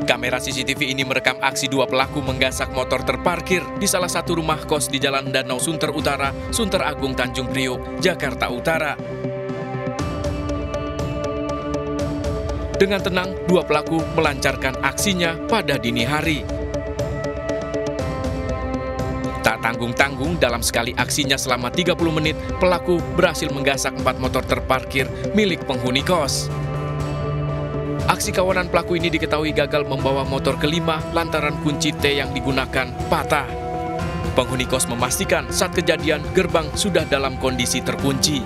Kamera CCTV ini merekam aksi dua pelaku menggasak motor terparkir di salah satu rumah kos di Jalan Danau Sunter Utara, Sunter Agung, Tanjung Priok, Jakarta Utara. Dengan tenang, dua pelaku melancarkan aksinya pada dini hari. Tak tanggung-tanggung, dalam sekali aksinya selama 30 menit, pelaku berhasil menggasak 4 motor terparkir milik penghuni kos. Aksi kawanan pelaku ini diketahui gagal membawa motor kelima lantaran kunci T yang digunakan patah. Penghuni kos memastikan saat kejadian gerbang sudah dalam kondisi terkunci.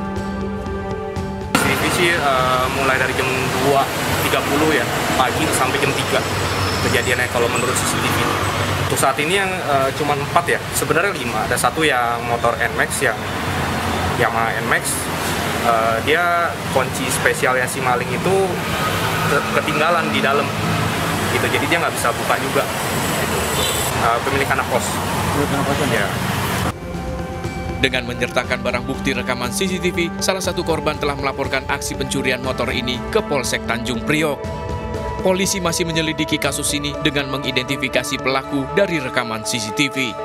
Ini sih mulai dari jam 2.30 ya pagi sampai jam 3 kejadiannya kalau menurut CCTV. Untuk saat ini yang cuma 4 ya, sebenarnya 5. Ada satu yang motor NMAX yang Yamaha NMAX, dia kunci spesialnya si maling itu ketinggalan di dalam, gitu. Jadi dia nggak bisa buka juga. Gitu. Pemilik anak kos. Ya. Dengan menyertakan barang bukti rekaman CCTV, salah satu korban telah melaporkan aksi pencurian motor ini ke Polsek Tanjung Priok. Polisi masih menyelidiki kasus ini dengan mengidentifikasi pelaku dari rekaman CCTV.